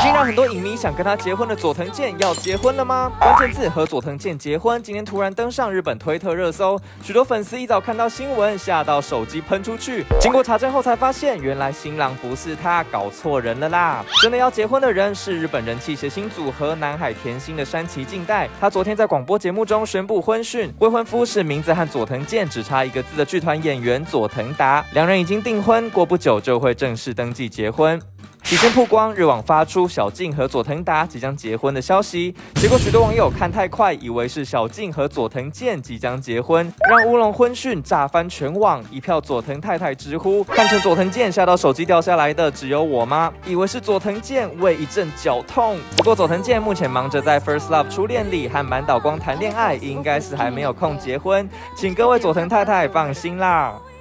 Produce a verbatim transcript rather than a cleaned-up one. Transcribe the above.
经让很多影迷想跟他结婚的佐藤健要结婚了吗？关键字和佐藤健结婚，今天突然登上日本推特热搜，许多粉丝一早看到新闻，吓到手机喷出去。经过查证后才发现，原来新郎不是他，搞错人了啦！真的要结婚的人是日本人气谐星组合南海甜心的山崎静代，他昨天在广播节目中宣布婚讯，未婚夫是名字和佐藤健只差一个字的剧团演员佐藤达，两人已经订婚，过不久就会正式登记结婚。期间曝光，日网发出小静和佐藤达即将结婚的消息，结果许多网友看太快，以为是小静和佐藤健即将结婚，让乌龙婚讯炸翻全网，一票佐藤太太直呼，看成佐藤健吓到手机掉下来的只有我吗？以为是佐藤健，为一阵绞痛。不过佐藤健目前忙着在 First Love 初恋里和满岛光谈恋爱，应该是还没有空结婚，请各位佐藤太太放心啦。